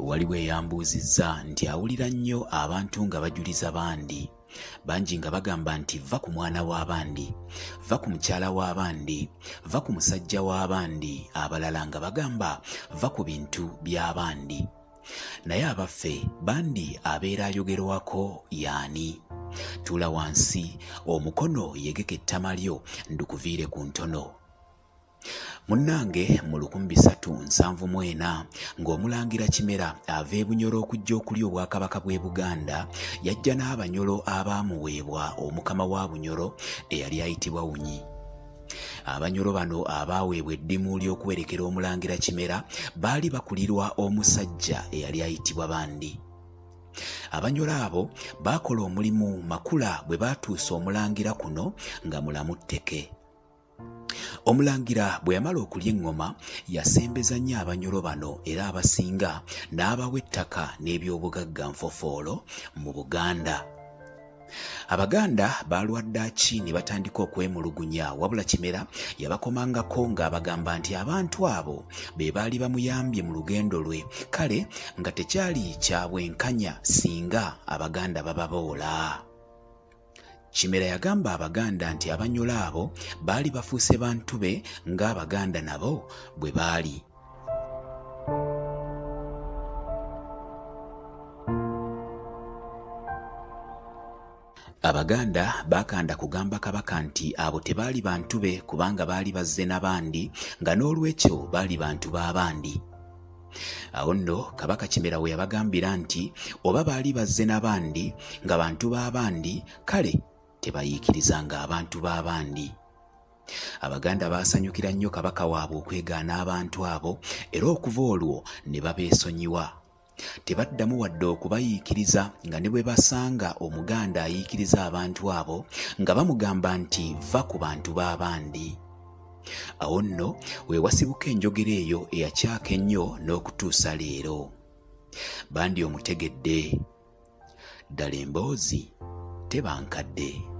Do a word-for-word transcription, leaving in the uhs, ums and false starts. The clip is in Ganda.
waliwo eyambuuzizza nti awulira nnyo abantu nga bajuliza bandi, bangi nga bagamba nti va ku mwana w'abandi, va ku mukyala w'abandi, va ku musajja w'abandi, abalala nga bagamba va ku bintu by'abandi. Naye abaffe bandi abeera ayogerwako y'ani? Tuula wansi, omukono yegeka ettama lyo ndukuviire ku ntono. Munnange mu lukumi bisatu nsanvu mu ena ng'omulangira Kimera ava e Bunyoro okujja okulya obwakabaka bw'e Buganda, yajja n'Abanyoro abaamuweebwa omukama wa Bunyoro eyali ayitibwa Wunyi. Abanyoro bano abaaweebwa eddimu ly'okwerekera omulangira Kimera baali bakulirwa omusajja eyali ayitibwa Bandi. Abanyoro abo baakola omulimu makula bwe baatuusa omulangira kuno nga mulamu tteke. Omulangira bwe yamala okulya eŋŋoma yasembeza nnyo Abanyoro bano era abasinga n'abawa ettaka n'ebyobugagga nfofoolo mu Buganda. Abaganda baalwadde aki ne batandika okwemulugunya, wabula Kimera yabakomangako ng'abagamba nti abantu abo be baali bamuyambye mu lugendo lwe, kale nga tekyali kya bwenkanya singa Abaganda bababoola. Kimera yagamba Abaganda nti Abanyoro abo baali bafuuse bantu be ng'Abaganda nabo bwe baali. Abaganda bakanda kugamba Kabaka nti abo tebaali bantu be kubanga baali bazze n'abandi, nga n'olwekyo baali bantu b'abandi. Awo nno Kabaka Kimera we yabagambira nti oba baali bazze n'abandi nga bantu b'abandi, kale tebayiikirizanga abantu b'abandi. Abaganda baasanyukira nnyo Kabaka waabwe okwegaana abantu abo, era okuva olwo ne babeesonyiwa. Tebaddamu wadde okubayiikiriza nga ne bwe basanga Omuganda ayiikiriza abantu abo nga bamugamba nti va ku bantu b'abandi. Awo nno we wasibuka enjogera eyo eyakyaka ennyo n'okutuusa leero. Bandi omutegedde, ddala emboozi teba nkadde.